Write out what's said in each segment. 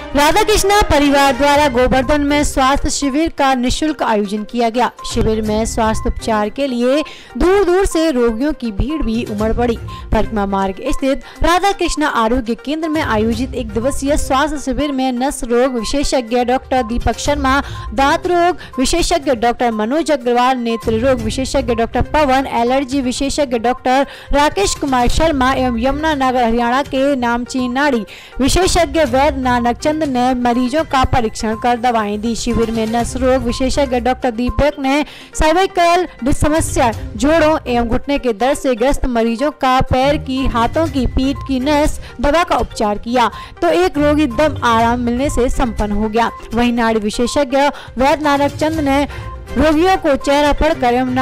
राधा कृष्णा परिवार द्वारा गोवर्धन में स्वास्थ्य शिविर का निःशुल्क आयोजन किया गया। शिविर में स्वास्थ्य उपचार के लिए दूर दूर से रोगियों की भीड़ भी उमड़ पड़ी। परिक्रमा मार्ग स्थित राधा कृष्णा आरोग्य केंद्र में आयोजित एक दिवसीय स्वास्थ्य शिविर में नस रोग विशेषज्ञ डॉक्टर दीपक शर्मा, दांत रोग विशेषज्ञ डॉक्टर मनोज अग्रवाल, नेत्र रोग विशेषज्ञ डॉक्टर पवन, एलर्जी विशेषज्ञ डॉक्टर राकेश कुमार शर्मा एवं यमुनानगर हरियाणा के नामचीन नाड़ी विशेषज्ञ वैद्य नानक चंद ने मरीजों का परीक्षण कर दवाएं दी। शिविर में नस रोग विशेषज्ञ डॉक्टर दीपक ने सर्वाइकल डिस्क समस्या, जोड़ों एवं घुटने के दर्द से ग्रस्त मरीजों का पैर की, हाथों की, पीठ की नस दवा का उपचार किया तो एक रोगी दम आराम मिलने से संपन्न हो गया। वहीं नाड़ी विशेषज्ञ वैद्य नानक चंद ने रोगियों को चेहरा पढ़कर एवं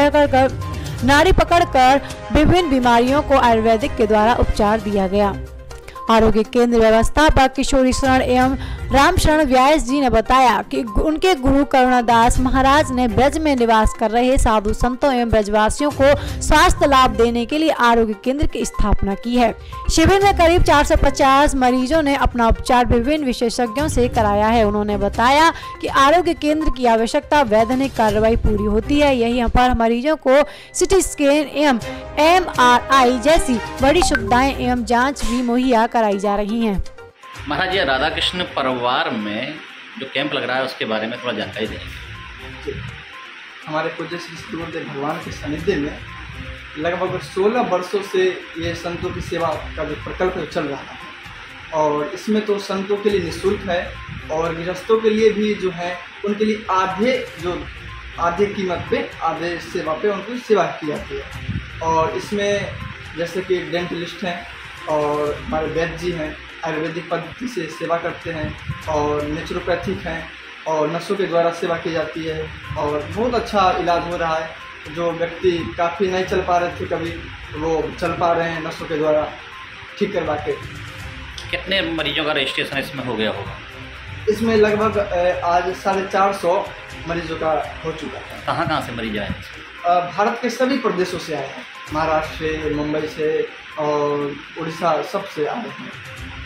नाड़ी पकड़कर विभिन्न बीमारियों को आयुर्वेदिक के द्वारा उपचार दिया गया। आरोग्य केंद्र व्यवस्थापक किशोरी शरण एवं राम शरण व्यास जी ने बताया कि उनके गुरु करुणादास महाराज ने ब्रज में निवास कर रहे साधु संतों एवं ब्रजवासियों को स्वास्थ्य लाभ देने के लिए आरोग्य केंद्र की स्थापना की है। शिविर में करीब 450 मरीजों ने अपना उपचार विभिन्न विशेषज्ञों से कराया है। उन्होंने बताया कि आरोग्य केंद्र की आवश्यकता वैधानिक कार्रवाई पूरी होती है। यही पर मरीजों को सिटी स्कैन एवं MRI जैसी बड़ी सुविधाएं एवं जाँच भी मुहैया कराई जा रही हैं। महाराज, ये राधा कृष्ण परिवार में जो कैंप लग रहा है उसके बारे में थोड़ा जानकारी देंगे। हमारे पूज्य श्री गुरुदेव भगवान के सानिध्य में लगभग 16 वर्षों से ये संतों की सेवा का जो प्रकल्प चल रहा है और इसमें तो संतों के लिए निःशुल्क है और गृहस्थों के लिए भी जो है उनके लिए आधे कीमत पे, आधे सेवा पे उनकी सेवा की जाती है। और इसमें जैसे कि डेंटलिस्ट हैं और हमारे वैद्य जी हैं, आयुर्वेदिक पद्धति से सेवा करते हैं और नेचुरोपैथिक हैं और नसों के द्वारा सेवा की जाती है और बहुत अच्छा इलाज हो रहा है। जो व्यक्ति काफ़ी नहीं चल पा रहे थे कभी, वो चल पा रहे हैं नसों के द्वारा ठीक करवा के। कितने मरीजों का रजिस्ट्रेशन इसमें हो गया होगा? इसमें लगभग आज 450 मरीजों का हो चुका है। कहाँ से मरीज आए? भारत के सभी प्रदेशों से आए हैं, महाराष्ट्र से, मुंबई से और उड़ीसा, सब से आए हैं।